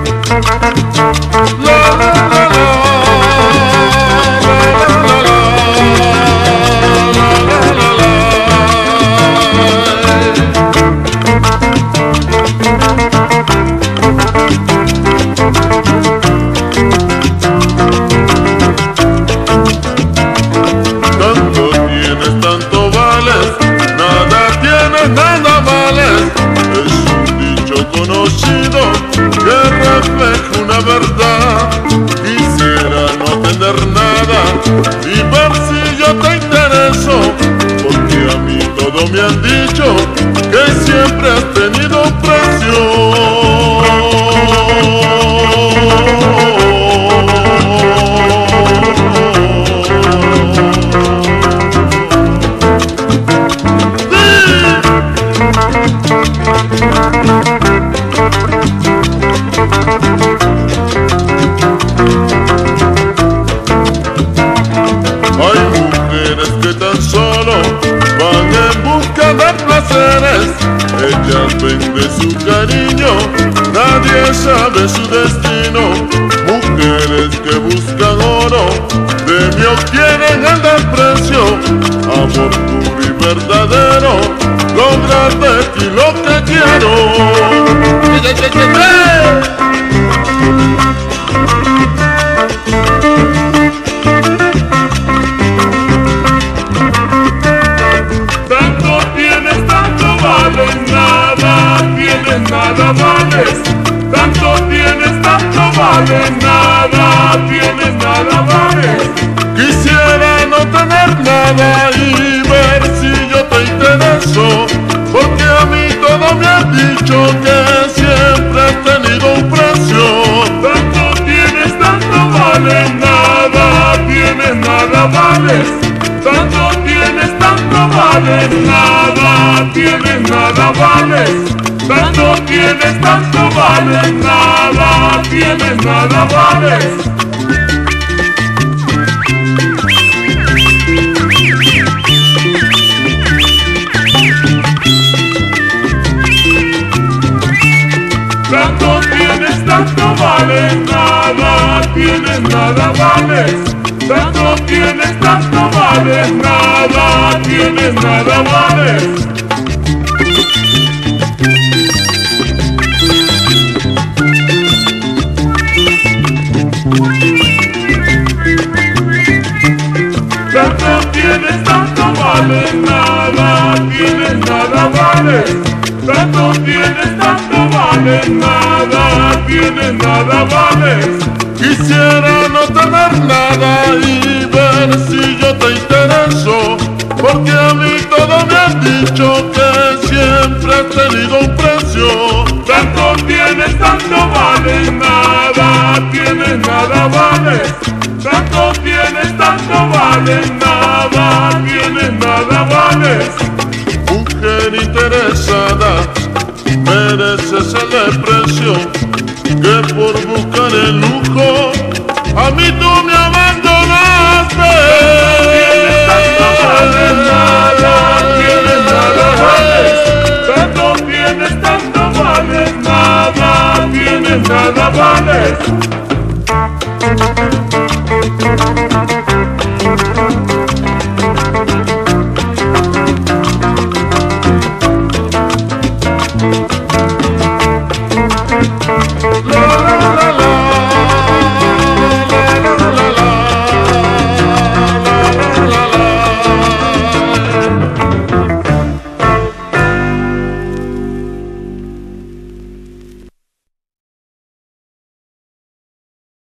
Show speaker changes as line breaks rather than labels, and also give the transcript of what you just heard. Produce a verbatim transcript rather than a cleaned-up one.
Verdad, quisiera no tener nada y ver si yo te intereso, porque a mí todo me han dicho que siempre has tenido precio. Ellas venden su cariño, nadie sabe su destino. Mujeres que buscan oro, de mí obtienen el desprecio. Amor puro y verdadero, lograr de ti lo que quiero.
Nada vales, tanto tienes, tanto vales, nada tienes, nada vales.
Quisiera no tener nada y ver si yo te intereso, porque a mí todo me ha dicho que siempre has tenido un precio.
Tanto tienes, tanto vales, nada tienes, nada vales. Tanto tienes, tanto vales, nada tienes, nada vales. Tanto tienes, tanto vales, nada tienes, nada vales. Tanto tienes, tanto vales, nada tienes, nada vales. Tanto tienes, tanto vales, nada tienes, nada vales. Tanto tienes, tanto vales, nada tienes, nada vales. Tanto tienes, tanto vales, nada tienes, nada vales.
Quisiera no tener nada y ver si yo te intereso, porque a mí todo me han dicho que siempre has tenido un precio.
Tanto tienes, tanto vales, nada tienes, nada vales. Tanto tienes, tanto vales, nada tienes, nada vales.
Mujer interesada, mereces el desprecio, que por buscar el lujo a mí tú me abandonaste.
Tanto vales, nada tienes, nada vales. Tanto tienes, tanto vales, nada tienes, nada vales.
La, la, la, la.